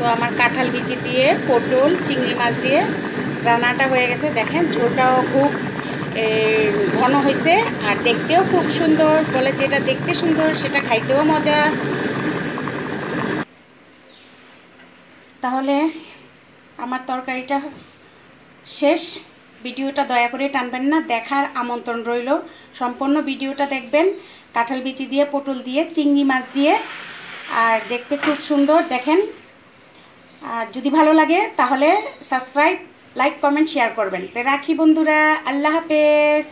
তো আমার কাঁঠাল বিচি দিয়ে পটল চিংড়ি মাছ দিয়ে রান্নাটা হয়ে গেছে। দেখেন ঝোলটাও খুব ঘন হয়েছে আর দেখতেও খুব সুন্দর। বলে যেটা দেখতে সুন্দর সেটা খাইতেও মজা। তাহলে আমার তরকারিটা শেষ। ভিডিওটা দয়া করে টানবেন না, দেখার আমন্ত্রণ রইল। সম্পূর্ণ ভিডিওটা দেখবেন। কাঁঠাল বিচি দিয়ে পটল দিয়ে চিংড়ি মাছ দিয়ে, আর দেখতে খুব সুন্দর দেখেন। আর যদি ভালো লাগে তাহলে সাবস্ক্রাইব, লাইক, কমেন্ট, শেয়ার করবেন। তো রাখি বন্ধুরা, আল্লাহ হাফেজ।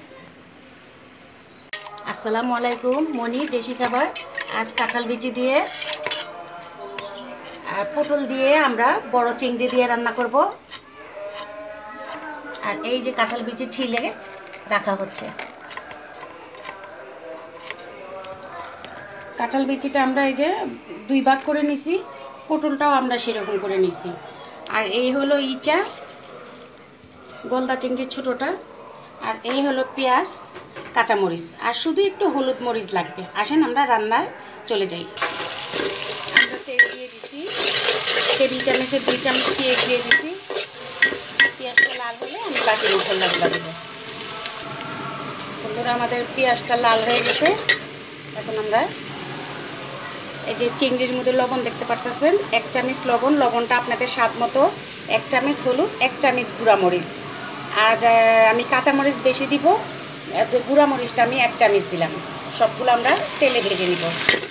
আসসালামু আলাইকুম। মনি দেশি খাবার। আজ কাঁঠাল বিচি দিয়ে আর পটল দিয়ে আমরা বড় চিংড়ি দিয়ে রান্না করব। আর এই যে কাঁঠাল বিচি ছিলে রাখা হচ্ছে। কাঁঠাল বিচিটা আমরা এই যে 2 ভাগ করে নিছি, পটলটাও আমরা সেরকম করে নিছি। আর এই হলো ইচা গলদা চিংড়ির ছোটোটা। আর এই হলো পেঁয়াজ কাঁচামরিচ, আর শুধু একটু হলুদ মরিচ লাগবে। আসেন আমরা রান্নায় চলে যাই। আমরা তেল দিয়ে দিছি, টেবিল চামচের 2 চামচ পেঁয়াজ দিয়ে দিছি। পেঁয়াজটা লাল হলে আমি বাকি মশলাগুলো দেবো। বন্ধুরা আমাদের পেঁয়াজটা লাল হয়ে গেছে। এখন আমরা এই যে চিংড়ির মধ্যে লবণ দেখতে পারতেছেন, 1 চামচ লবণ। লবণটা আপনাদের স্বাদ মতো। 1 চামচ হলুদ, 1 চামচ গুঁড়ামরিচ। আর আমি কাঁচামরিচ বেশি দিব, গুঁড়ামরিচটা আমি 1 চামচ দিলাম। সবগুলো আমরা তেলে ভেজে নিব।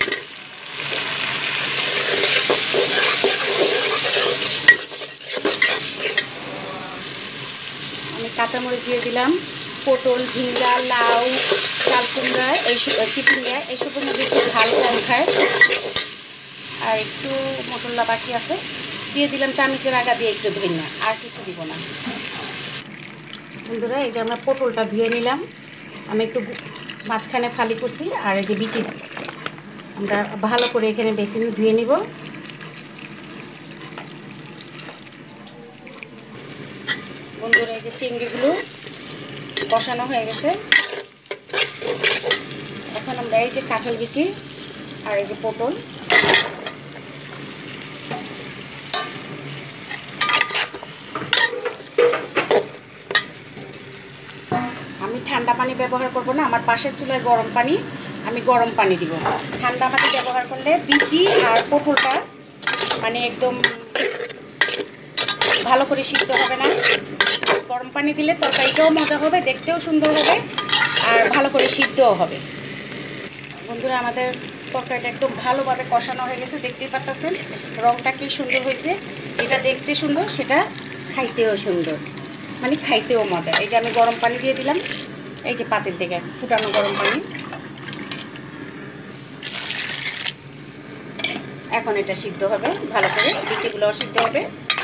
আমি কাঁচামরিচ দিয়ে দিলাম। পটল, ঝিঙ্গা, লাউ, চাল কুমড়া, চিচিঙ্গা এইসবের মধ্যে একটু ঝাল কম খায়। আর একটু মশলা বাকি আছে, দিয়ে দিলাম চামচের আগা দিয়ে একটু ধনিয়া। আর কিছু দিব না। বন্ধুরা এই যে আমরা পটলটা ধুয়ে নিলাম। আমি একটু মাঝখানে ফালি করছি। আর এই যে বিচি আমরা ভালো করে এখানে বেসিনে ধুয়ে নিব। বন্ধুরা এই যে চিংড়িগুলো কষানো হয়ে গেছে। এখন আমরা এই যে কাঁঠাল বিচি আর এই যে পটল আমি ঠান্ডা পানি ব্যবহার করব না। আমার পাশের চুলায় গরম পানি, আমি গরম পানি দিব। ঠান্ডা পানি ব্যবহার করলে বিচি আর পটলটা মানে একদম ভালো করে সিদ্ধ হবে না। গরম পানি দিলে তরকারিটাও মজা হবে, দেখতেও সুন্দর হবে, আর ভালো করে সিদ্ধও হবে। বন্ধুরা আমাদের তরকারিটা একদম ভালোভাবে কষানো হয়ে গেছে। দেখতেই পাচ্ছেন রংটা কি সুন্দর হয়েছে। যেটা দেখতে সুন্দর সেটা খাইতেও সুন্দর, মানে খাইতেও মজা। এই যে আমি গরম পানি দিয়ে দিলাম, এই যে পাতিল থেকে ফুটানো গরম পানি। এখন এটা সিদ্ধ হবে ভালো করে, বিচিগুলোও সিদ্ধ হবে।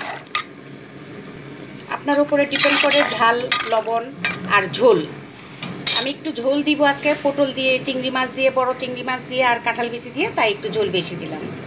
আপনার উপরে ডিপেন্ড করে ঝাল, লবণ আর ঝোল। আমি একটু ঝোল দিব আজকে, পটল দিয়ে, চিংড়ি মাছ দিয়ে, বড় চিংড়ি মাছ দিয়ে আর কাঁঠাল বিচি দিয়ে, তাই একটু ঝোল বেশি দিলাম।